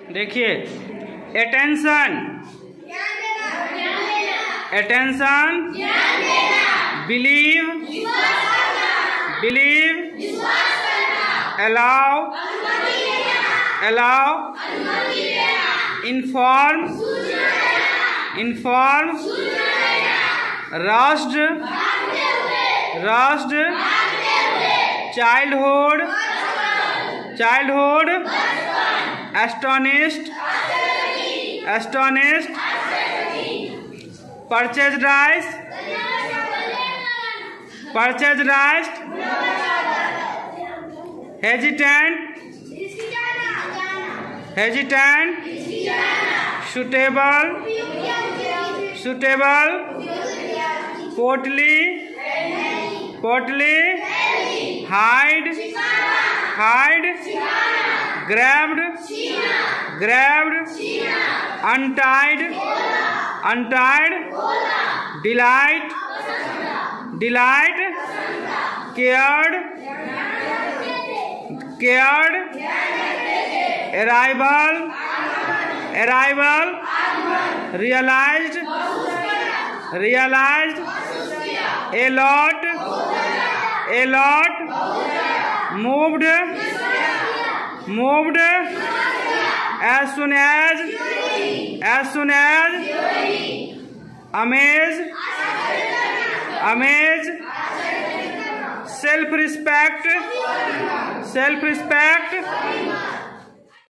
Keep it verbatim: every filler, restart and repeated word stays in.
देखिए, attention, attention, believe, believe, allow, allow, inform, inform, राष्ट्र, राष्ट्र, childhood, childhood, astonished, astonished, purchased, purchased, hesitant, hesitant, suitable, suitable, portly, portly, hide, hide, grabbed, grabbed, untied, untied, delight, delight, cared, cared, arrival, arrival, realised, realised, allot, allot, moved, moved, as soon as, as soon as, amaze, amaze, self respect, self respect,